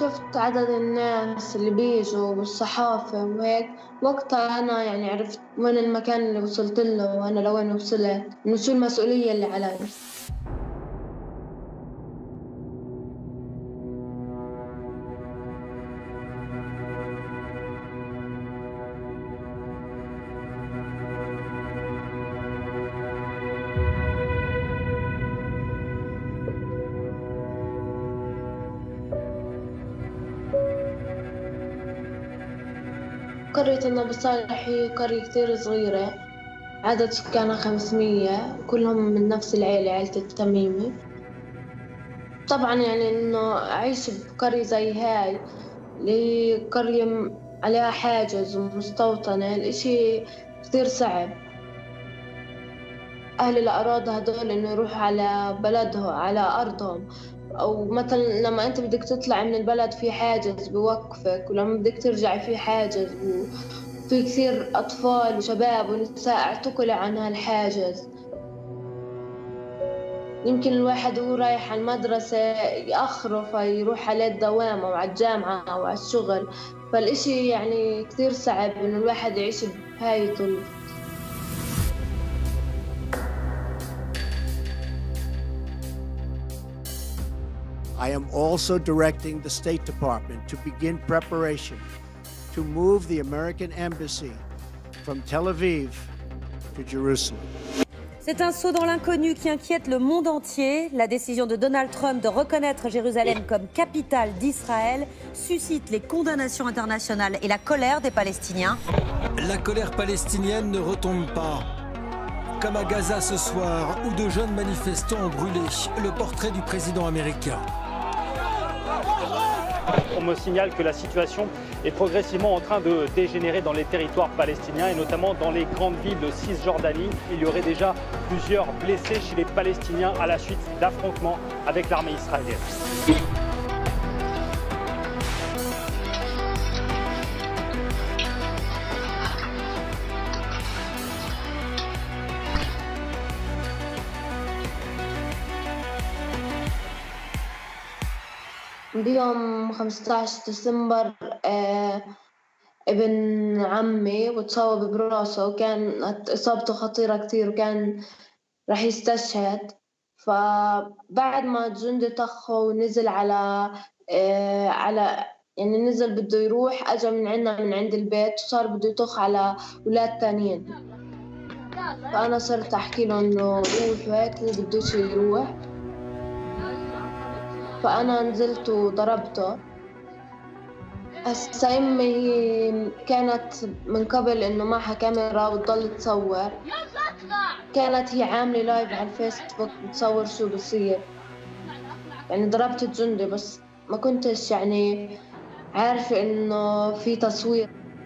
شفت عدد الناس اللي بيجوا والصحافة وهيك، وقتها أنا يعني عرفت وين المكان اللي وصلت له وأنا لوين وصلت، إنه شو المسؤولية اللي علي. قرية النبي صالح هي قرية كتير صغيرة، عدد سكانها 500، كلهم من نفس العيلة، عيلة التميمي. طبعا يعني إنه أعيش بقرية زي هاي، اللي هي قرية عليها حاجز ومستوطنة، الإشي كتير صعب. أهل الأراضي هدول إنه يروحوا على بلدهم، على أرضهم، أو مثلا لما أنت بدك تطلع من البلد في حاجز بوقفك، ولما بدك ترجع في حاجز، وفي كثير أطفال وشباب ونساء اعتقلوا عن هالحاجز. يمكن الواحد وهو رايح على المدرسة يأخره فيروح على الدوام أو على الجامعة أو على الشغل، فالإشي يعني كثير صعب إنه الواحد يعيش بهاي الظروف. I am also directing the State Department to begin preparation to move the American embassy from Tel Aviv to Jerusalem. C'est un saut dans l'inconnu qui inquiète le monde entier. La décision de Donald Trump de reconnaître Jérusalem comme capitale d'Israël suscite les condamnations internationales et la colère des Palestiniens. La colère palestinienne ne retombe pas. Comme à Gaza ce soir, où de jeunes manifestants ont brûlé le portrait du président américain. On me signale que la situation est progressivement en train de dégénérer dans les territoires palestiniens et notamment dans les grandes villes de Cisjordanie. Il y aurait déjà plusieurs blessés chez les Palestiniens à la suite d'affrontements avec l'armée israélienne. بيوم 15 ديسمبر ابن عمي وتصاب براسه، وكانت إصابته خطيرة كتير وكان رح يستشهد. فبعد ما الجندي طخه ونزل على يعني نزل بده يروح، أجا من عنا من عند البيت وصار بده يطخ على أولاد تانيين. فأنا صرت أحكي له إنه روح وهيك، هو بدوش يروح، فأنا نزلت وضربته. هسا أمي هي كانت من قبل إنه معها كاميرا وتضل تصور، كانت هي عاملة لايف على الفيسبوك بتصور شو بصير. يعني ضربت الجندي بس ما كنتش يعني عارفة إنه في تصوير.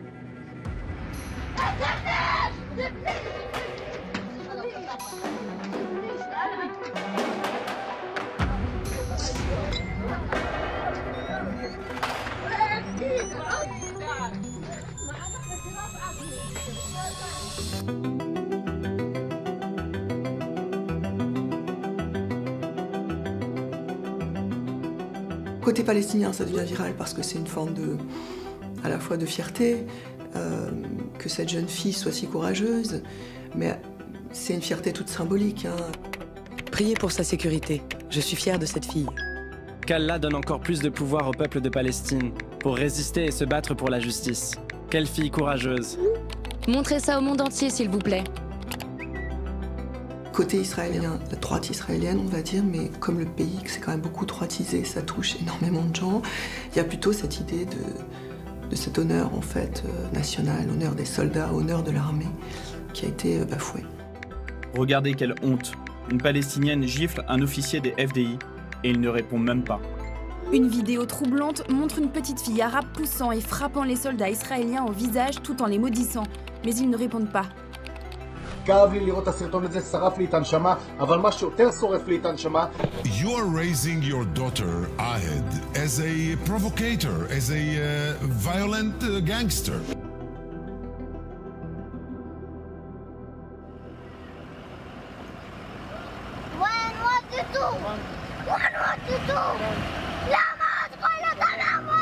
Côté palestinien, ça devient viral parce que c'est une forme à la fois de fierté, que cette jeune fille soit si courageuse, mais c'est une fierté toute symbolique. Priez pour sa sécurité. Je suis fière de cette fille. Qu'Allah donne encore plus de pouvoir au peuple de Palestine pour résister et se battre pour la justice. Quelle fille courageuse. Montrez ça au monde entier, s'il vous plaît. Côté israélien, la droite israélienne, on va dire, mais comme le pays, c'est quand même beaucoup droitisé, ça touche énormément de gens, il y a plutôt cette idée de cet honneur, en fait, national, honneur des soldats, honneur de l'armée, qui a été bafoué. Regardez quelle honte. Une Palestinienne gifle un officier des FDI et il ne répond même pas. Une vidéo troublante montre une petite fille arabe poussant et frappant les soldats israéliens au visage tout en les maudissant, mais ils ne répondent pas. כאב לי לראות את הסרטון הזה, שרף לי את הנשמה, אבל מה שיותר שורף לי את הנשמה. You are raising your daughter, Ahed, as a provocator, as a violent gangster. وين وديتوه؟ وين وديتوه؟ لا ما تقول له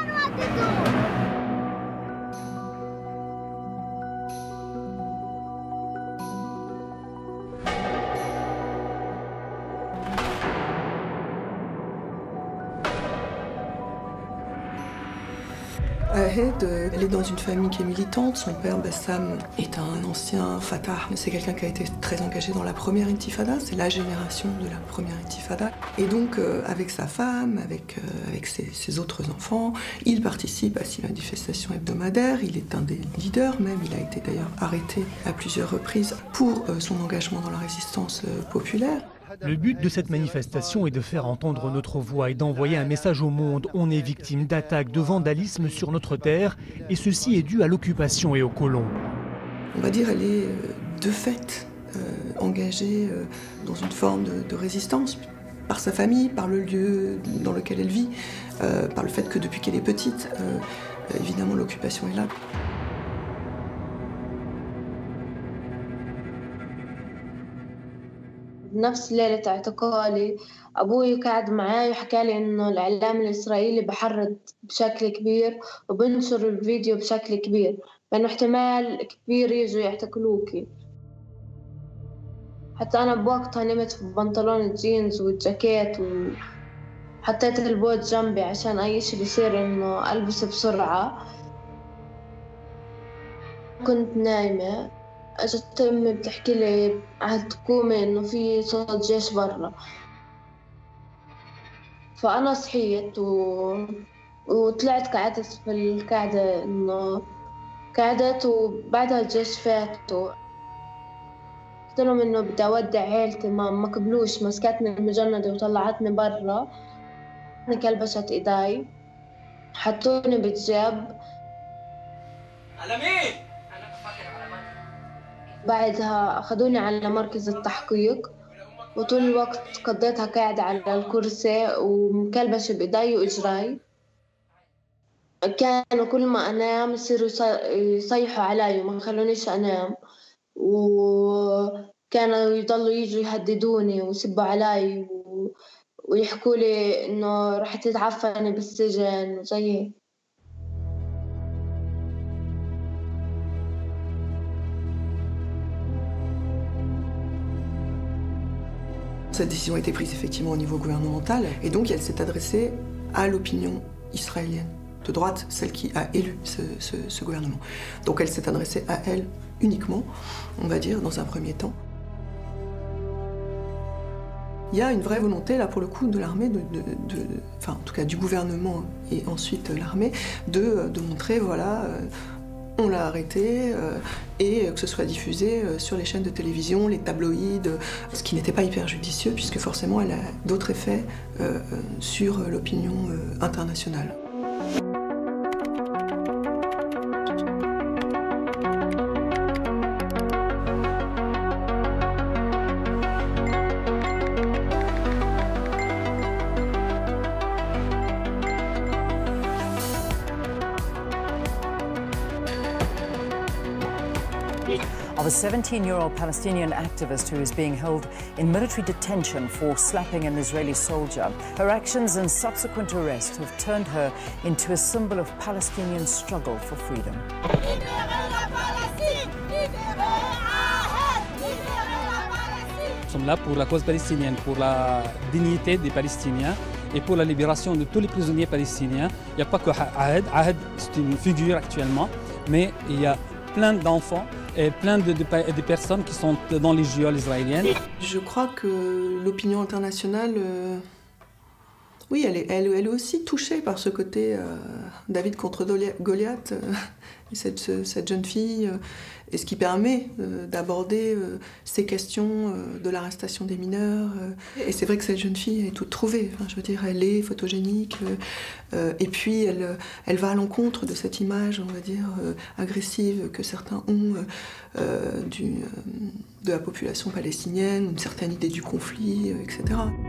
Ahed, elle est dans une famille qui est militante. Son père, Bassam, est un ancien Fatah. C'est quelqu'un qui a été très engagé dans la première intifada. C'est la génération de la première intifada. Et donc, avec sa femme, avec ses autres enfants, il participe à ces manifestations hebdomadaires. Il est un des leaders même. Il a été d'ailleurs arrêté à plusieurs reprises pour son engagement dans la résistance populaire. Le but de cette manifestation est de faire entendre notre voix et d'envoyer un message au monde. On est victime d'attaques, de vandalisme sur notre terre et ceci est dû à l'occupation et aux colons. On va dire elle est de fait engagée dans une forme de résistance par sa famille, par le lieu dans lequel elle vit, par le fait que depuis qu'elle est petite, évidemment l'occupation est là. نفس ليلة اعتقالي أبوي قاعد معاي وحكى لي إنه الإعلام الإسرائيلي بحرض بشكل كبير وبنشر الفيديو بشكل كبير فإنه احتمال كبير يجوا يعتقلوكي. حتى أنا بوقتها نمت في بنطلون الجينز والجاكيت وحطيت البوت جنبي عشان أي شي بيصير إنه ألبس بسرعة. كنت نايمة اجت امي بتحكي لي تقومي انه في صوت جيش برا فانا صحيت وطلعت قعدت في القعده انه قعدت وبعدها الجيش فاتوا قلت لهم انه بدي اودع عيلتي ما قبلوش مسكتني المجندة وطلعتني برا كلبشت ايداي حطوني بالجيب. على مين؟ بعدها أخذوني على مركز التحقيق وطول الوقت قضيتها قاعدة على الكرسي ومكلبشة بإيدي وإجراي. كانوا كل ما أنام يصيروا يصيحوا علي وما خلونيش أنام وكانوا يضلوا يجوا يهددوني ويسبوا علي ويحكوا لي إنه رح تتعفني بالسجن وزي هيك. Cette décision a été prise effectivement au niveau gouvernemental et donc elle s'est adressée à l'opinion israélienne de droite, celle qui a élu ce gouvernement. Donc elle s'est adressée à elle uniquement, on va dire, dans un premier temps. Il y a une vraie volonté là pour le coup de l'armée, enfin en tout cas du gouvernement et ensuite l'armée, de montrer voilà. On l'a arrêté et que ce soit diffusé sur les chaînes de télévision, les tabloïds, ce qui n'était pas hyper judicieux puisque forcément elle a d'autres effets sur l'opinion internationale. Of a 17-year-old Palestinian activist who is being held in military detention for slapping an Israeli soldier. Her actions and subsequent arrest have turned her into a symbol of Palestinian struggle for freedom. Nous sommes là pour la cause palestinienne, pour la dignité des Palestiniens et pour la libération de tous les prisonniers palestiniens. Il n'y a pas que Ahed. Ahed, c'est une figure actuellement, mais il y a plein d'enfants et plein de personnes qui sont dans les geôles israéliennes. Je crois que l'opinion internationale, oui, elle est aussi touchée par ce côté David contre Goliath, cette jeune fille, et ce qui permet d'aborder ces questions de l'arrestation des mineurs. Et c'est vrai que cette jeune fille est toute trouvée, enfin, je veux dire, elle est photogénique, et puis elle va à l'encontre de cette image, on va dire, agressive que certains ont de la population palestinienne, une certaine idée du conflit, etc.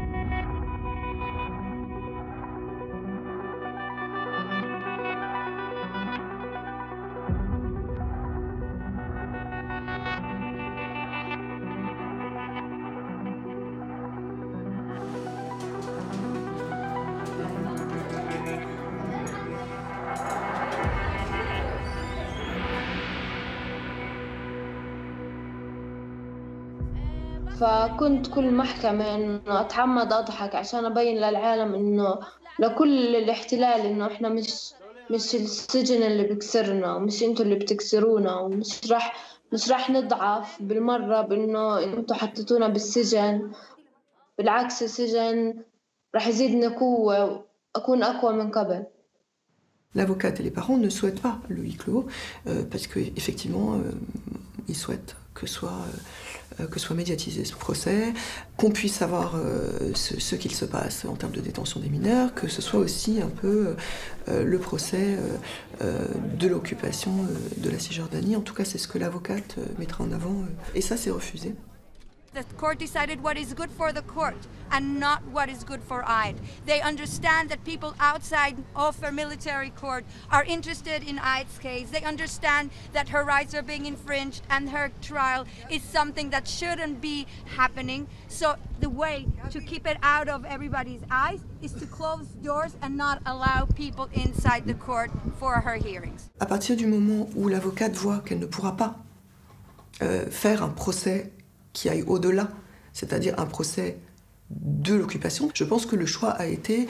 فكنت كل محكمة إنه أتعمد أضحك عشان أبين للعالم إنه لكل الاحتلال إنه إحنا مش السجن اللي بيكسرنا، ومش انتوا اللي بتكسرونا، مش راح نضعف بالمرة بإنه انتوا حطيتونا بالسجن. بالعكس السجن راح يزيدنا قوة وأكون أقوى من قبل. L'avocate et les parents ne souhaitent pas le huis clos parce qu'effectivement, ils souhaitent que soit médiatisé ce procès, qu'on puisse savoir ce qu'il se passe en termes de détention des mineurs, que ce soit aussi un peu le procès de l'occupation de la Cisjordanie. En tout cas, c'est ce que l'avocate mettra en avant et ça, c'est refusé. The court decided what is good for the court and not what is good for Ahed. They understand that people outside of a military court are interested in Ahed's case. They understand that her rights are being infringed and her trial is something that shouldn't be happening. So the way to keep it out of everybody's eyes is to close doors and not allow people inside the court for her hearings. À partir du moment où l'avocate voit qu'elle ne pourra pas faire un procès qui aille au-delà, c'est-à-dire un procès de l'occupation. Je pense que le choix a été,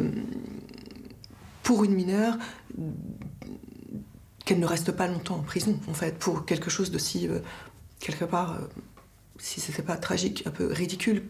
pour une mineure, qu'elle ne reste pas longtemps en prison, en fait, pour quelque chose d'aussi, quelque part, si c'était pas tragique, un peu ridicule.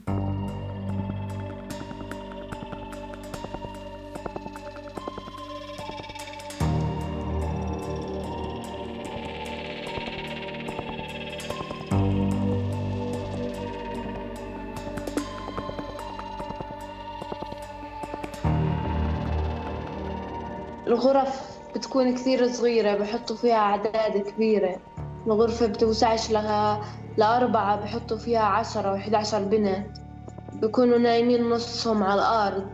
الغرف بتكون كثير صغيرة، بحطوا فيها أعداد كبيرة. الغرفة بتوسعش لها ل4، بحطوا فيها 10 و11 بنت، بيكونوا نايمين نصهم على الأرض.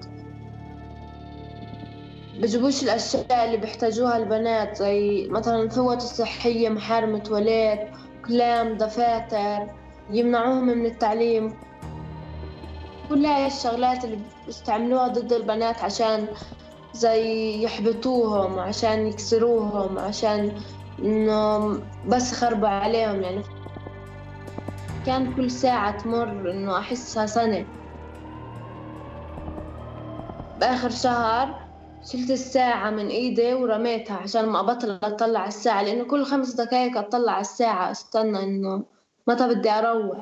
بجيبوش الأشياء اللي بيحتاجوها البنات زي مثلا فوط صحية، محارم تواليت، كلام، دفاتر، يمنعوهم من التعليم. كل هاي الشغلات اللي بيستعملوها ضد البنات عشان زي يحبطوهم، عشان يكسروهم، عشان انه بس يخربوا عليهم. يعني كان كل ساعة تمر انه احسها سنة. باخر شهر شلت الساعة من ايدي ورميتها عشان ما ابطل اطلع الساعة، لانه كل 5 دقايق اطلع الساعة استنى انه متى بدي اروح.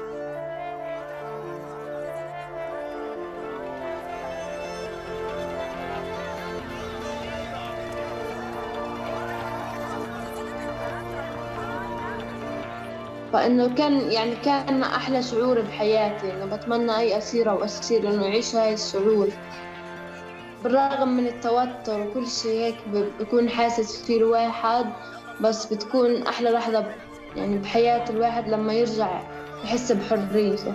فإنه كان أحلى شعور بحياتي، إنه بتمنى أي أسيرة وأسير إنه يعيش هاي الشعور. بالرغم من التوتر وكل شيء هيك بكون حاسس فيه الواحد، بس بتكون أحلى لحظة يعني بحياة الواحد لما يرجع يحس بحريته.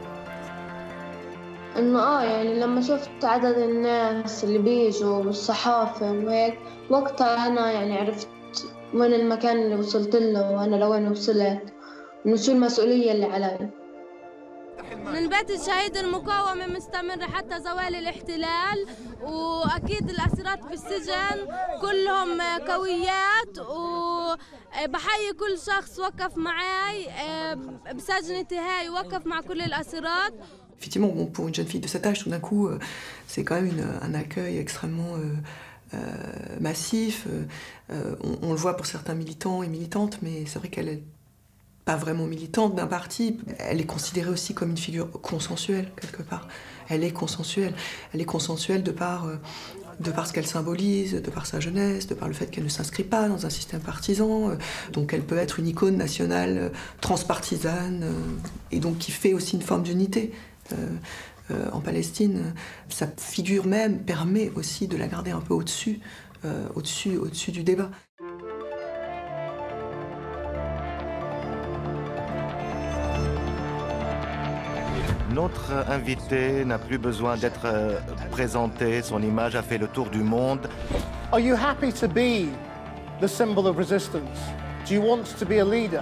إنه يعني لما شفت عدد الناس اللي بيجوا والصحافة وهيك، وقتها أنا يعني عرفت وين المكان اللي وصلت له وأنا لوين وصلت، إنه شو المسؤولية اللي علي. من بيت الشهيد المقاومة مستمرة حتى زوال الاحتلال، وأكيد الأسيرات بالسجن كلهم قويات، وبحيي كل شخص وقف معي بسجنتي هاي، وقف مع كل الأسيرات. Effectivement, bon, pour une jeune fille de cet âge, tout d'un coup, c'est quand même un accueil extrêmement massif. On le voit pour certains militants et militantes, mais c'est vrai qu'elle est pas vraiment militante d'un parti. Elle est considérée aussi comme une figure consensuelle, quelque part. Elle est consensuelle. Elle est consensuelle de par ce qu'elle symbolise, de par sa jeunesse, de par le fait qu'elle ne s'inscrit pas dans un système partisan. Donc elle peut être une icône nationale transpartisane et donc qui fait aussi une forme d'unité. En Palestine, sa figure même permet aussi de la garder un peu au-dessus du débat. Notre invité n'a plus besoin d'être présenté, son image a fait le tour du monde. Are you happy to be the symbol of resistance? Do you want to be a leader?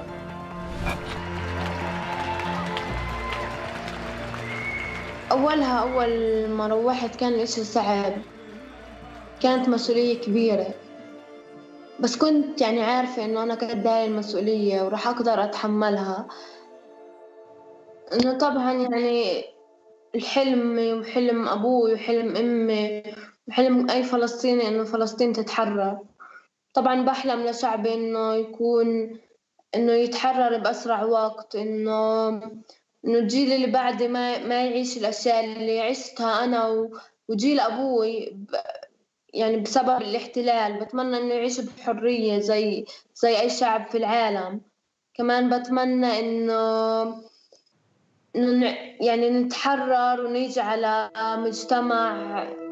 أول ما روحت كان الإشي صعب، كانت مسؤولية كبيرة، بس كنت يعني عارفة إنه أنا قد هاي المسؤولية وراح أقدر أتحملها. إنه طبعاً يعني الحلم وحلم أبوي وحلم أمي حلم أي فلسطيني إنه فلسطين تتحرر. طبعا بحلم لشعبي إنه يتحرر بأسرع وقت، إنه الجيل اللي بعدي ما يعيش الأشياء اللي عشتها أنا وجيل أبوي يعني بسبب الاحتلال. بتمنى إنه يعيش بحرية زي أي شعب في العالم. كمان بتمنى إنه يعني نتحرر ونيجي على مجتمع